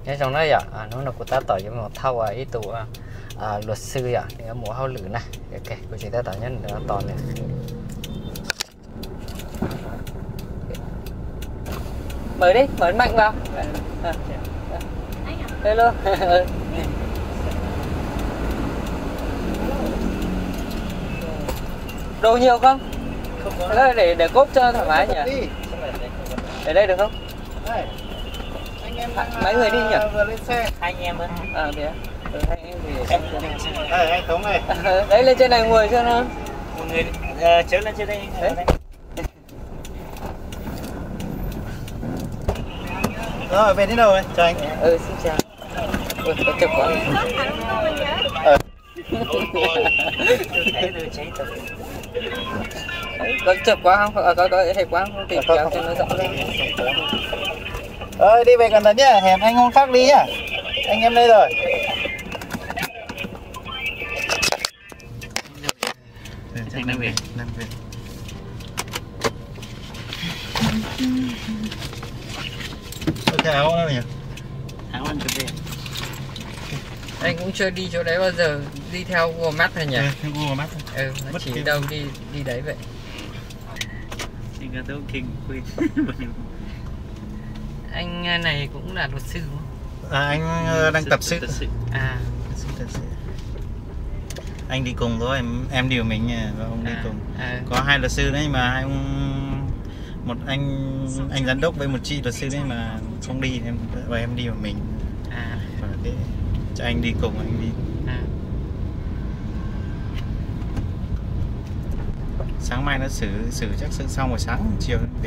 cái trong đó vậy nó là của ta tỏ cho một thâu ý tụ luật sư vậy thì ở mùa hao lử này ok của chị ta tỏ nhất nó to này mở đi mở mạnh vào hello đồ nhiều không? Để cốp cho thoải mái nhỉ? Để đây được không? Anh em mấy người đi nhỉ? Vừa lên xe. Hai anh em á? Thế á? Hai anh em thì... Anh Thống này. Đấy lên trên này ngồi cho nó. Một người chớ lên trên đây. Đấy. Rồi về đến đâu rồi? Chào anh. Xin chào. Ui, có chụp quá. Có chụp quá không? Có hẹp quá không? Tìm kéo cho nó rõ lên. Đi về gần đấy nhá, hẹn anh hôm khác đi nhá. Anh em đây rồi. Anh đang về. Cái áo đó nhỉ? Áo anh chuẩn bị. Anh cũng chưa đi chỗ đấy bao giờ, đi theo Google Maps thôi nhỉ? Theo Google Maps. Nó chỉ đâu đi đấy vậy. Anh này cũng là luật sư đúng không? Anh đang tập sự. Tập sự. Anh đi cùng thôi, em đi của mình và ông đi cùng. Có hai luật sư đấy mà hai ông, một anh giám đốc với một chị luật sư đấy mà không đi và em đi của mình. Và thế cho anh đi cùng anh đi. Sáng mai nó xử chắc xong rồi sáng chiều về.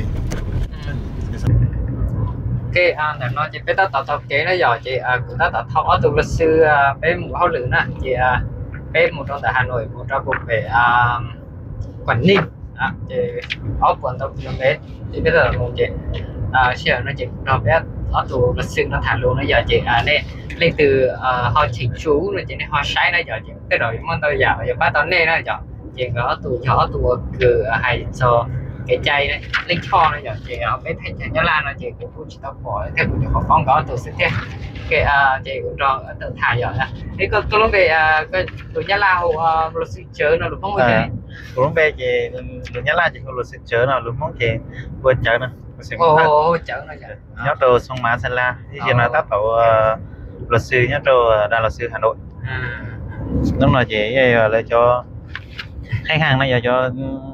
Ok, để nói chị biết ta tạo chế nó giờ chị cũng ta tạo thọ từ luật sư bé một hậu lửa nè chị bé một trong tại Hà Nội một trong vùng về Quảng Ninh chị ở quận Đông Nam bé chị biết là một chị xem nó chị nó bé ở tù luật sư nó thả luôn nó giờ chị này lên từ họ chỉ chú là chị này họ sai nó giờ chị cái rồi món tôi giờ bắt tao nè nó giờ chị có tù nhỏ tù cứ hay cho cái chay này linh cho này giờ chị ở bên thành Nhã Lan là chị cũng vui chỉ tao bỏ theo cũng có phong có từ sự thế cái chị cũng cho tự thả giờ là thế có lúc về cái từ Nhã Lan hồ luật sư chớ nó được không vậy lúc về chị từ Nhã Lan chị có luật sư chớ nào lúc mong chị vừa chớ nữa chớ nó giờ nhớ đồ sông Mã Sơn La thì chị nói tác tổ luật sư nhớ đồ đại luật sư Hà Nội lúc nào chị lại cho khách hàng này giờ cho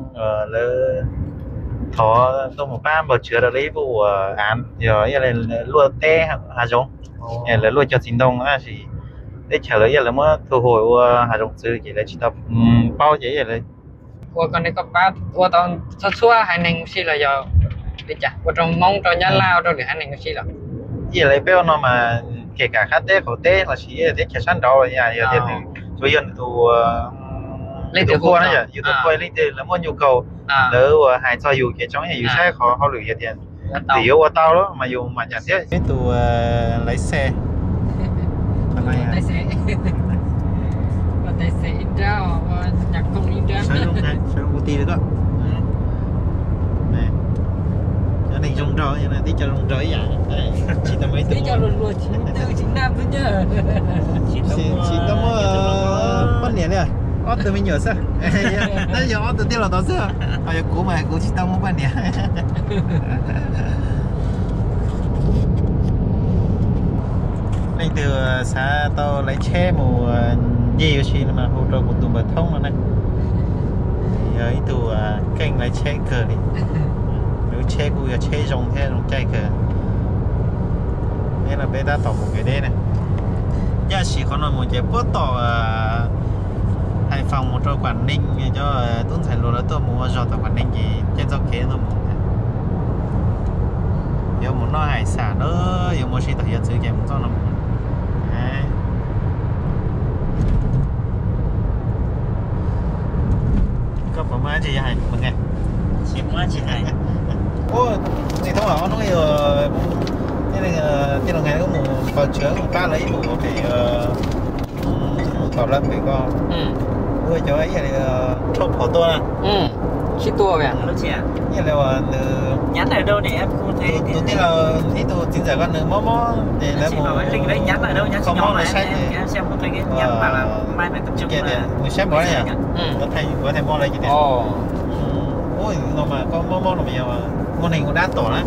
thọ tôi một ba bầu chứa được lấy vụ án rồi là luôn té Hà Dũng là luôn cho chính đông á thì để trả lời là mới thu hồi Hà Dũng sư chỉ là chỉ tập bao chỉ vậy đấy con này có ba tao xua hai nền xí là giờ đi chả trong mong cho Nhã Lao cho được hai nền xí là gì lấy béo nó mà kể cả khát té khổ té là chỉ để trả sẵn đó rồi giờ thì chủ yếu thu lên từ qua đấy chứ từ quay lên từ là mua nhu cầu lỡ hai cho dù cái chóng dù xe khó lựa gì tiền thì yếu qua tao đó mà dù mà chẳng thế cái tù lấy xe tài xế in ra nhạc công in ra sử dụng ti được đó này cho nên rung roi như này tí cho rung roi vậy chỉ tao mấy tí cho luôn 94 95 thôi nhá chỉ tao bắt liền đấy từ mình nhớ sao? Đấy giờ từ tiên là đó sao? Giờ cũ mà cũ chỉ tao muốn bán nhỉ? Anh từ xã tao lấy xe một nhiều gì mà hỗ trợ một tụ bờ thông mà này. Giờ ý tụ kênh lấy xe cờ đi. Nếu xe cũ giờ xe rồng thế rồng chạy cờ. Đây là bé ta tỏ một cái đây này. Giờ chỉ có nói một cái bớt tỏ Hải Phòng một cho Quảng Ninh cho Tuấn Thành luôn đó tôi mua giò tại Quảng Ninh thì trên dọc kế tôi mua giờ muốn nó hải sản nữa giờ mua xí tại hiện sự kèm cho nó có phải má gì hay một ngày chỉ má chỉ hay ô thì thông bảo nó nhiều thế này trên là ngày có một vào chứa một ca lấy một phải bảo lâm phải con ui cháu ấy là chốt của tôi nè Khi tua vậy. Lúc chị ạ. như là Nhắn ở đâu để em không thấy đầu tiên là ý tôi chính giờ con mó để là chị bảo link đấy nhắn ở đâu nhắn không nhỏ mó này em xem không thấy cái nhắn bảo là mai phải tập trung kia là người xem bỏ này à có thể mó đây chứ Ồ. ôi nó mà có mó là nhiều mà món này cũng đắt tổ lắm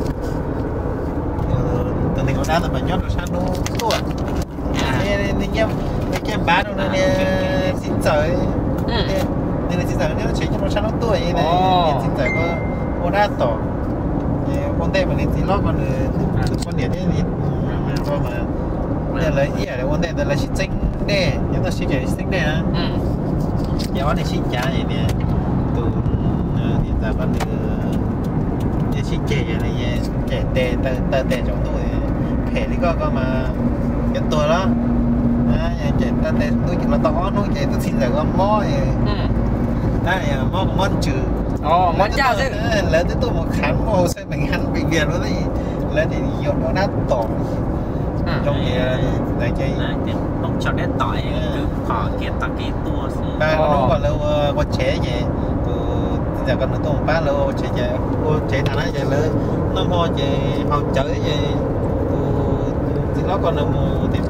từ này cũng đắt là phải nhót được sang đâu tua nên em bán đâu nên xin trời nên là xin trời nếu chỉ cho nó sang nó tuổi này nên xin trời có đắt tổ con tê mà nên thì lo còn con điện thì thôi mà đây là ý là con tê là xịt xinh nè chúng ta xịt cái xinh nè giờ bạn này xịt trả vậy nè từ hiện tại bạn để xịt chè này chè tê tê trong tôi phải đi có mà cái tôi đó chè tê tôi chỉ là to nó chè tôi xin là con mó đây món trừ Món chào chứ. Lớn tới tôi một khám hồ sẽ mình ăn bệnh viện đó thì lớn thì nhiều nó đã tỏ trong thì để chơi không cho đến tỏi cứ khỏi kia tặng cái tua ba nó còn lâu có chế vậy giờ còn nó tôm ba lâu chế thằng ấy chơi lớn nó mua chơi học chở vậy thì nó còn là một thì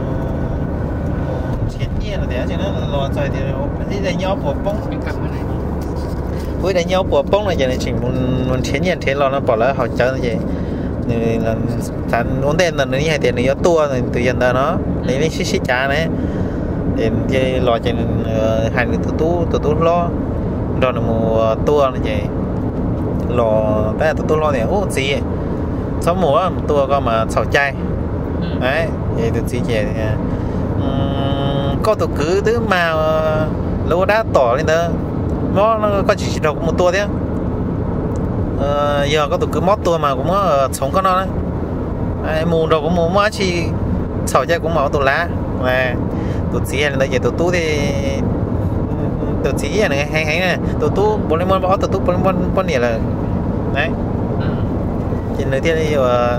chiến nhiên là để cho nó lo chơi thì đi đây nhau một bông với đánh nhau của bông này giờ này chỉ muốn chiến nhiên thế nó bỏ lại họ chơi như vậy là thành vấn đề là như hai tiền này tua rồi từ giờ nó để nó xí trả này để chơi lo chơi hai người tụt lo rồi là một tua như vậy lo cái tụt lo này ô gì sáu mùa tua có mà sầu chay đấy vậy tụt gì vậy có tụt cứ thứ mà lúa đá tỏ lên đó nó có chỉ đầu một tua thế giờ có tụi cứ mót tua mà cũng sống con nó đấy mù đầu cũng mù má chi sầu chơi cũng máu tụi lá mà tụi xí này giờ tụi tú thì tụi xí này hay này tụi tú bốn lên món bỏ tụi tú bốn nè là đấy trên nơi kia giờ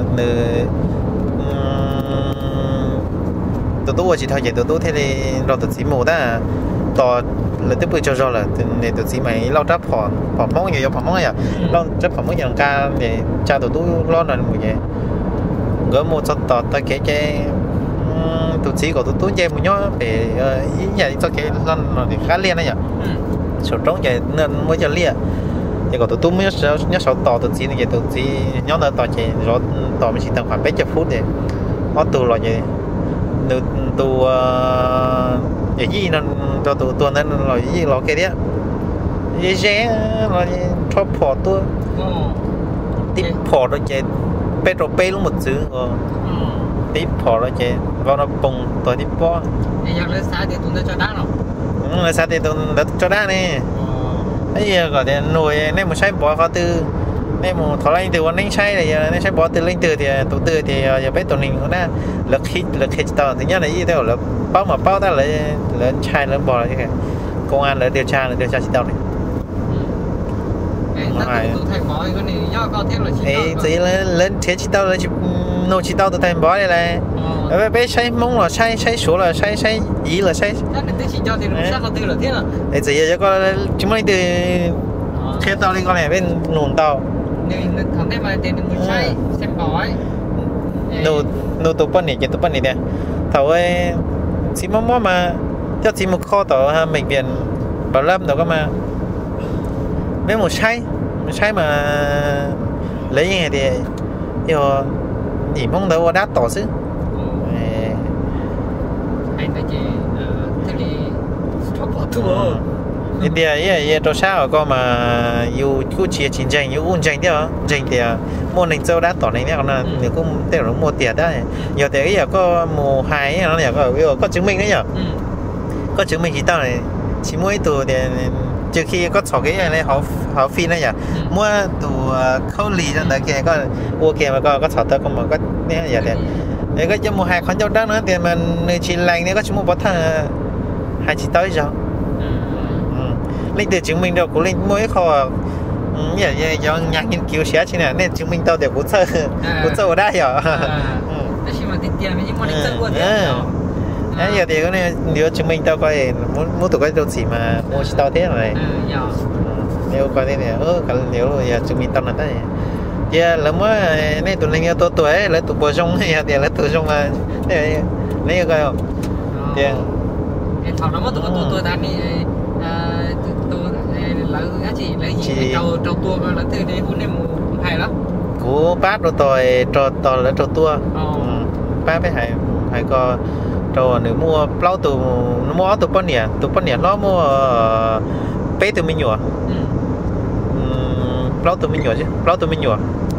tụi tú chỉ thôi vậy tụi tú thế thì rồi tụi xí mù ta to là tiếp tục cho là để tụi chị mày lo trap họ món nhiều họ món này à lo trap họ món dạng ca để cha tụi tôi lo là một vậy gỡ một số tọt ta kể tụi chị của tụi tôi chơi một nhó để ý nhà cho cái lần thì khá liên đấy nhỉ sổ trống vậy nên mới cho liên thì của tụi tôi mới nhớ sổ tọt tụi chị này tụi chị nhớ là tọt chơi rồi tọt mới chỉ tầm khoảng 7 phút để họ từ rồi vậy từ vậy gì nó cho tụi nên là gì lo cái đấy dễ dễ là cho phò tôi tiếp phò đó chơi petro luôn một chữ tiếp phò đó chơi vào nó bùng tôi tiếp phò giờ lên xa thì tụi nó cho đá rồi lên xa thì tụi nó cho đá này bây giờ gọi là nồi nên một sai bỏ khó tư nên một thằng anh từ anh sai này nên sai bỏ từ lên từ thì tụi từ thì giờ biết tụi mình cũng đã lực hit tao thứ nhất là gì theo là bao ta lại lên trai lên bò như thế công an lại điều tra chỉ tao này gì lên thế chỉ tao là chỉ nô chỉ tao từ thành bò này này bé say mông là say số là say ý là say để gì cho con chúng mình từ khi tao đi con này bên nồn tao thằng này mà tiền mình say xem bò nô tụ bận này nè thầu ơi chỉ mong mà cho chỉ một kho tàu bệnh viện Bảo Lâm đâu có mà mấy một say mà lấy như này thì giờ chỉ mong đâu đắt tỏ chứ anh nói chị thế thì cho bỏ thua thì ấy cho sao có mà yêu cứ chia chiến tranh yêu ôn tranh theo tranh thì môn này châu đã tỏ này nè còn là nếu cũng đều là mua tiền đấy giờ thì giờ có mùa hai nó là có chứng minh đấy nhở có chứng minh chỉ tao này chỉ mỗi tù thì trừ khi có sổ cái này họ phi đấy nhở mua tù khâu lì cho đợt kia có mua kia mà có sổ tao còn mà có nè giờ thì để có cho mùa hai khoản châu đó nữa thì mình chỉ lành này có chúng mua bớt thằng hai chỉ tới rồi linh từ chứng minh đâu của linh mỗi kho vậy do nhà nghiên cứu sẽ chứ này nên chứng minh tao để của sơ ở đây rồi giờ thì cái này nếu chứng minh tao coi muốn tụi cái đâu chỉ mà mua tao thế rồi nếu coi thế này cái nếu rồi chúng mình tao là thế giờ là mới này tụi mình tôi tuổi là tụi bố xong thì là tụi xong là này coi không tiền thằng nó mất tụi ta đi tụi lấy gì trâu tua là từ đây cũng em hay lắm cú bát rồi tôi là trâu tua bát với hay có trâu nếu mua plau tụ nó mua tụ bao nhiêu nó mua bé tụi mình nhổ plau tụi mình nhổ chứ plau tụi mình nhổ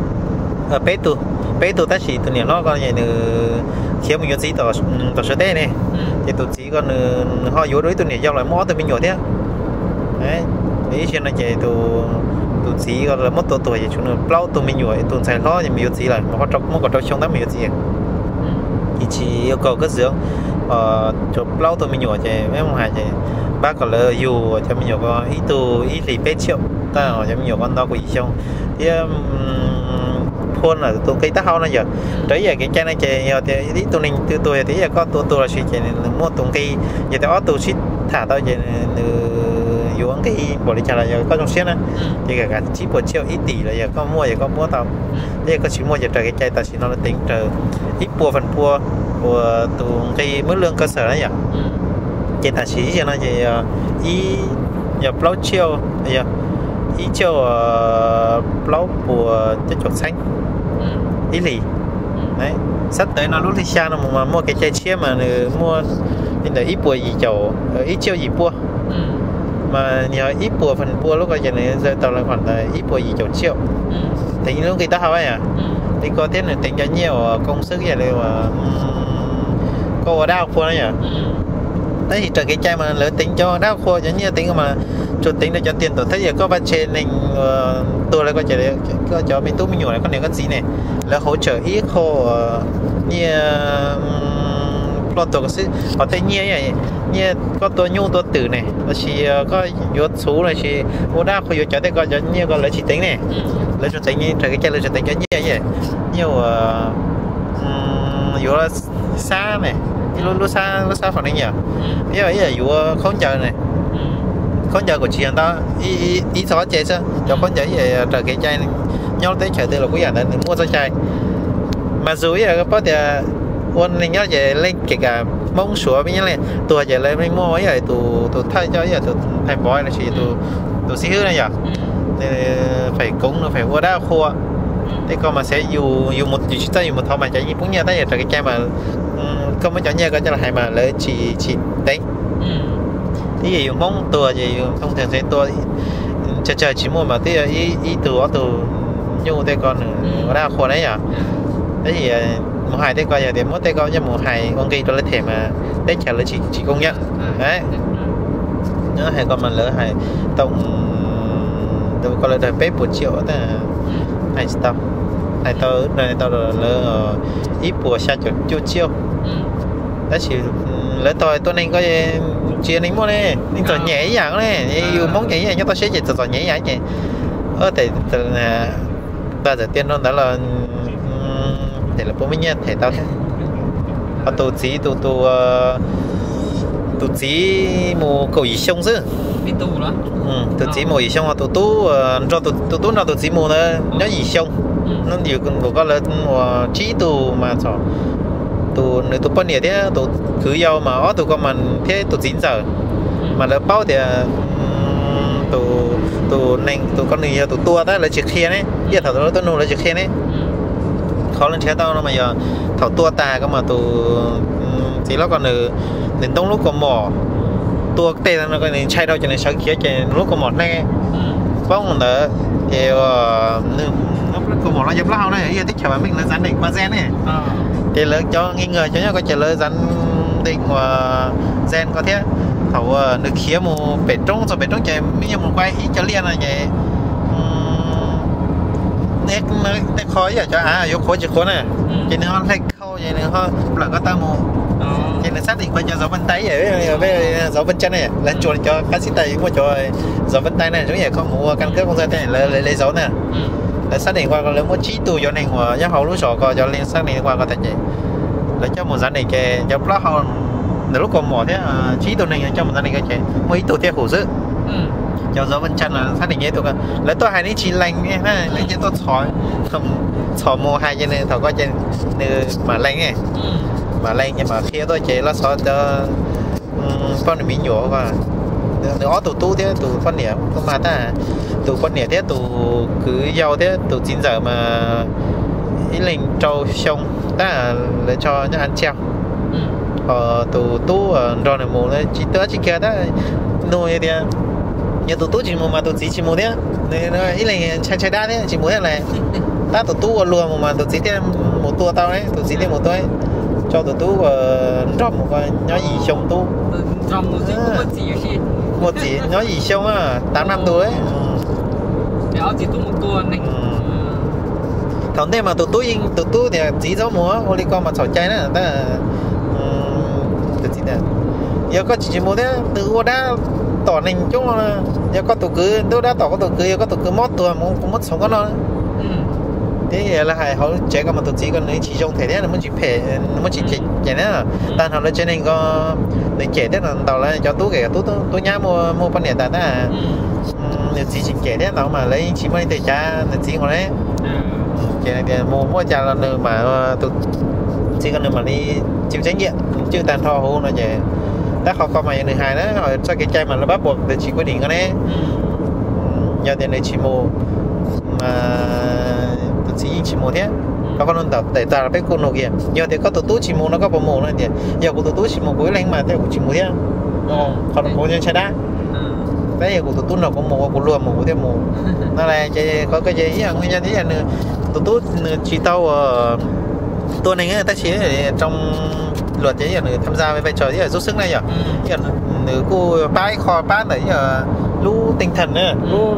bé tụ ta chỉ tụi nó còn vậy nữa khi mình nhổ gì tỏ số thế này thì tụi chỉ còn họ vô đối tụi này giao lại mua tụi mình nhổ thế đấy ý chuyện là vậy tụi chỉ còn là mất tuổi thì chúng nó plau tụi mình nhổ tụi xài lo thì mình nhổ gì lại mà có trâu trong đó mình nhổ gì thì chỉ yêu cầu cất dưỡng cho plau tụi mình nhổ thì mấy ông hải thì bác còn là dù cho mình nhổ có ý thì bé triệu ta hỏi cho mình nhổ con to của gì không thì phun là tụi cây táo nó giờ tới giờ cái chai này thì ý tụi mình từ tuổi thì giờ có tụi là suy chỉ mua tụi cây giờ thì tụi ship thả tao giờ dù ăn cái bỏ đi trả là giờ có trong xe nữa thì cả chỉ 1 triệu ít tỷ là giờ có mua tao đây có chỉ mua giờ trời cái chai tao chỉ nó là tính trời ít phần của tụi cái mức lương cơ sở đấy nhỉ chỉ ta chỉ cho nó gì ý giờ plau chiêu giờ ý chiêu plau của cái chuột xanh ý lì đấy sắp tới nó lúc thì xa nó mà mua cái chai chia mà mua nên là ít bùa gì chầu ít chiêu gì bùa mà nhờ ít bùa phần bùa lúc này này rơi tàu là khoảng là ít bùa gì chầu triệu tính lúc người ta hỏi à thì có thế là tính cho nhiều công sức vậy đây mà có đau khô đấy nhỉ đấy thì trời cái chai mà lớn tính cho đau khô giống như tính mà chủ tính để cho tiền tổ thấy giờ có ba trên mình tôi lại có chờ đấy có cho mình tú mình nhổ này con này con gì này là hỗ trợ ít khô như lo tổ cái sự họ thấy như có tôi nhu tôi tử này là chỉ có yếu số này chỉ ô đa khôi yếu cho đây có cho như có lấy chỉ tính này lấy chủ tính như trời cái chai lấy chủ tính cho như vậy nhiều yếu là xa này lúc xa phản ứng nhỉ bây giờ là yếu không chờ này không chờ của chị đó ý xóa chơi sao cho con chơi về trời cái chai nhau tới chờ từ là quý giả nên mua sao chai mà dù là có thể ôn lên nhớ về lên kể cả mông sủa với nhau này tôi về lên mình mua ấy rồi tụ thay cho giờ tụ thay bói là chỉ tụ xí hứa này nhở phải cúng nó phải mua đá khô thế còn mà sẽ dù một thao mà chạy như cũng như thế trời cái chai mà không có cho nhau có cho là hay mà lấy chỉ đánh cái gì không tua gì không thường sẽ tua chờ chỉ mua mà thế ý từ nhu thế còn đa khổ đấy à thế thì một hai thế coi giờ để mỗi thế coi cho một hai con kia cho lấy thẻ mà đấy trả lời chỉ công nhận đấy nữa hay còn mà lỡ hay tổng tôi coi là đời bếp 1 triệu thế này tao lỡ ít bùa xa chỗ chiêu đó chỉ lỡ tôi nên có chia nên mua này nên tôi nhảy dạng này yêu món nhảy dạng cho tôi sẽ chỉ tôi nhảy dạng vậy thì là ta giờ tiên đó là thể là bố mình nhé thể tao thế tụ chỉ mù cầu gì xong chứ đi tù đó tụ chỉ mù gì xong là tụ cho tụ nào tụ chỉ mù nó gì xong nó nhiều có là chỉ tụ mà sao tụ nếu tụ bao nhiêu thế tụ cứ giao mà tụ có mà thế tụ 9 giờ mà nó bao thì tụ nên tụ con này tụ tua đó là chiếc kia đấy giờ thằng đó tụ nô là chiếc kia đấy khó lên xe tao nó mà giờ thảo tua ta có mà tụ chỉ nó còn đến đông lúc còn mỏ tua tê nó còn nên chạy đâu cho nên sáng kia cho lúc còn mỏ nè bông nữa thì nó còn mỏ nó giống lao này giờ thích chào mình là dán định mà gen này thì lớn cho nghi ngờ cho nhau có trả lời dán định và gen có thế thảo được khía một bể trống rồi bể trống chạy bây giờ một quay ít cho liên là vậy nét khó vậy cho vô khối chỉ khối này cho nên họ hay khâu vậy nên họ là có tao một cho nên xác định bây giờ dấu vân tay vậy với dấu vân chân này lên chuột cho cá sĩ tay mua cho dấu vân tay này giống như không mua căn cước công dân này lấy dấu nè để xác định qua có lấy một chỉ tù cho nên của nhá hậu lúc sổ coi cho lên xác định qua có thể vậy lấy cho một giá này kề cho plug họ lúc còn mỏ thế chỉ tù này cho một giá này cái mấy tù theo khổ dữ cho gió vẫn chân là xác định ấy tụi con lấy tôi hai đi chỉ lành nghe ha lấy cho tôi xóa mồ hai cho nên thầu có trên mà lành này mà lành nhưng mà khi tôi chế là xóa cho con mình nhỏ và nó tụ thế tụ con nẻ mà ta tụ con nẻ thế tụ cứ giàu thế tụ 9 giờ mà ý linh trâu sông ta để cho nó ăn treo tụ rồi này mù này chỉ kia đó nuôi đi như tụ chỉ mù mà tụ chỉ mù thế nên ý linh chạy đá thế chỉ mù thế này ta tụ luôn mà tụ chỉ thêm một tua tao đấy tụ chỉ thêm một tua cho tụ rong một cái nhỏ gì sông tụ rong một chỉ nhỏ gì sông á 8 năm tuổi để áo chỉ tụ một tua này còn đây mà tụ thì chỉ gió múa oli con mà sỏi chay nữa ta tự gì nè giờ có chỉ mua thế từ qua đã tỏ nền chung là giờ có tụ cứ tôi đã tỏ có tụ cứ giờ có tụ cứ mót tua muốn mót sống con nó thế là hay họ trẻ con mà tụ chỉ còn lấy chỉ trong thể thế là muốn chỉ phê nó muốn chỉ vậy nữa tan họ lên trên này có để trẻ thế là tàu là cho tú kể tú nhá mua con này ta chỉ trẻ thế nào mà lấy chỉ mới để cha là chỉ còn đấy cái này thì mua cha là nơi mà tụi chỉ cần nơi mà đi chịu trách nhiệm chứ tàn thọ hôn là vậy đã khó có mày người hài đó rồi cho cái chai mà nó bắt buộc để chỉ quyết định cái đấy giờ thì này chỉ mua mà tụi chỉ mua thế có con tập để ta là cái con nô kia giờ thì có tụi chỉ mua nó có bộ mồ này thì giờ của tụi chỉ mua cuối lên mà theo của chỉ mua thế còn mua cho chai đá cái của tụi nó có mồ của luôn mồ theo mồ nó là có cái gì nguyên nhân thế là tụi chỉ tao tôi này người ta chỉ trong luật ấy là tham gia với vai trò là giúp sức này nhỉ nữ cô bái kho bát đấy giờ lú tinh thần nữa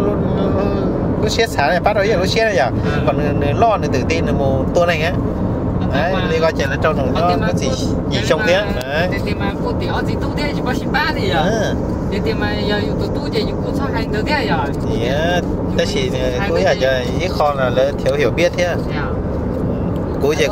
lú xét xả này bát đấy giờ lú xét này nhỉ còn lo nữa tự tin là một tôi này á đấy đi coi chuyện là trong nó có gì trong thế đấy thì mà cô tiểu gì tu thế chỉ có 13 thì à thì mà giờ tu thì cũng sao hành được thế rồi thì ta chỉ cô giờ ít kho là thiếu hiểu biết thế cú giờ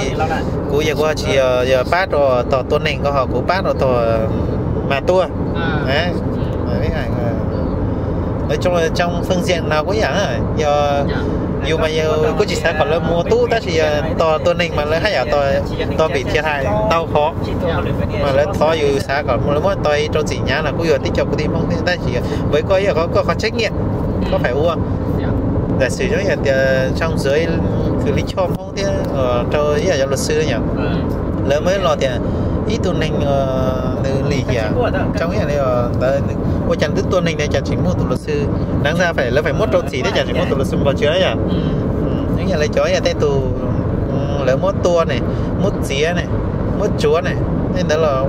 cô chỉ giờ bát rồi tỏ tuần này có họ cú bát rồi tỏ mà tua đấy mấy ngày nói chung là trong phương diện nào cũng vậy giờ nhiều mà giờ cô chỉ sáng còn là mua tú ta chỉ tỏ tuần này mà lấy hay ở tỏ bị thiệt hại đau khó mà lấy thọ dù sáng còn một mỗi tôi cho chị nhá là cô giờ tích cho cô đi không ta chỉ với cô giờ có trách nhiệm có phải uống để sử dụng hiện trong dưới xử lý cho không thế cho ý là cho luật sư nhỉ lớn mới lo thì ý tuần này từ lì hiểu trong cái này là cô chẳng tức tuần này để trả chính một tụ luật sư đáng ra phải là phải mất trâu chỉ để trả chính một tụ luật sư vào chứa nhỉ những nhà lấy chó nhà tay tù lấy mất tua này mất xía này mất chúa này nên đó là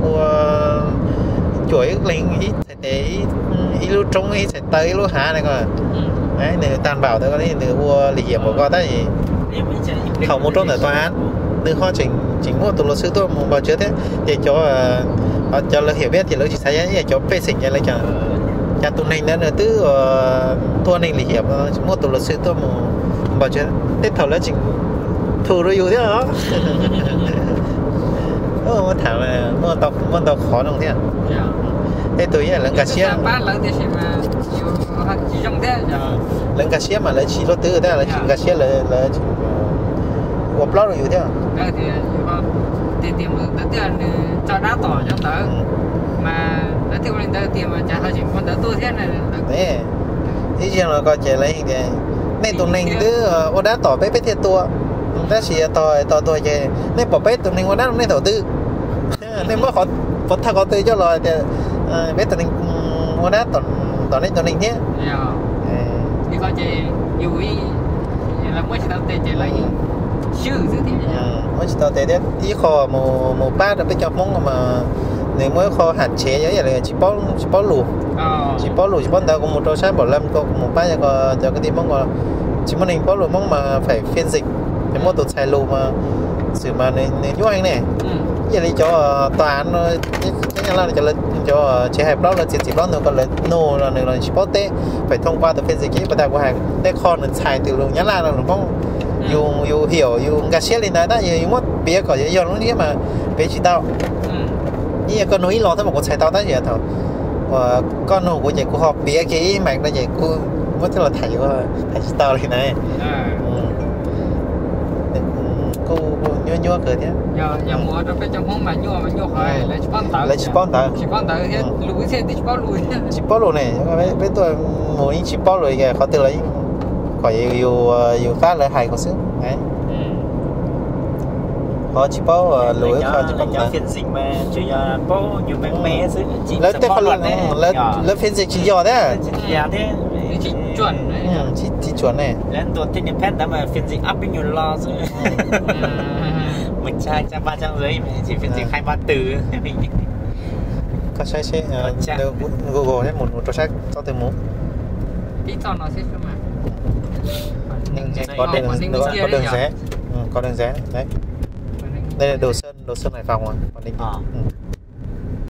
chuỗi lên ít sẽ ít lúc trống ít sẽ tới lúc hạ này coi đấy nếu tàn bảo tôi có đấy nếu mua lì hiểm của con ta thì không một trong ở tòa án từ họ chính một tụ luật sư tôi muốn bảo chữa thế thì cho là hiểu biết thì lỡ chỉ sai ấy cho phê sinh cho lấy cho tụ này nữa từ thua này lì hiểm một tụ luật sư tôi muốn bảo chữa thế thầu là chính thù rồi yêu thế đó mua thảo là mua tàu khó đồng thế thế tôi nghĩ là lần cả xía lần cả xía mà lấy chỉ lô tư thế là chỉ cả xía là gộp lót rồi thế thì tiền đầu tiên cho đá tỏi cho tớ mà đầu tiên lên đầu tiền mà trả hơi chỉ con tớ tôi thế này đấy ý rằng là coi chạy lấy thì nên tụi mình cứ ô đá tỏi bé thiệt tua đá xì tỏi chạy nên bỏ bé tụi mình ô đá nên đầu tư nên mới khó thật có tư cho rồi thì bé tụi mình ô đá tỏi nên tụi mình thế đi coi chị dù là mới chỉ đầu tiên chị lấy sư thứ thế mới chỉ đầu tiên đấy ý kho một bát là bây giờ mong mà nếu mới kho hạn chế vậy là chỉ bó lù chỉ bó tao cũng một trâu sát bỏ lâm có một bát cho cái gì mong mà chỉ muốn mình bó lù mong mà phải phiên dịch thì mua tụt xài lù mà xử mà nên nhú anh này giờ đi cho tòa án cái nhà là cho chế hẹp đó là chỉ đó nữa còn là nô là chỉ bó té phải thông qua từ phiên dịch cái bắt đầu của hàng để kho nó xài từ luôn nhá là nó mong dù hiểu dù gà xé lên đó đã dù mất bía có gì do nó mà bé chỉ tao như con núi lo tới một con xài tao tới giờ thôi con hổ của chị cô họp bía cái mạng đó chị cô mới tức là thầy story này cô nhua cười thế giờ mua nó phải trong món mà nhua khỏi lấy spawn tờ thế lùi thế đi spawn lùi này với tôi mua những spawn lùi kìa khó từ lấy khỏi yêu phát lại hay có sức đấy họ chỉ bao lùi họ chỉ bao phiên dịch mà chỉ bao nhiều mẹ xứ lấy tết phân luận lấy phiên dịch chỉ giỏi thế chỉ chuẩn chỉ chuẩn này lênตัวที่เนี่ยแพทย์แต่มาฟิสิกส์อัพเป็นอยู่รอซื้อมันใช่จะบ้าจังเลยchỉฟิสิกส์ใครบ้าตื่นก็ใช่เดี๋ยว Google ให้หมุนตัวแรกต้องเต็มหมูที่ตอนเราเซ็ตขึ้นมา có đường rẽ đấy đây là đồ sơn Hải Phòng mà còn định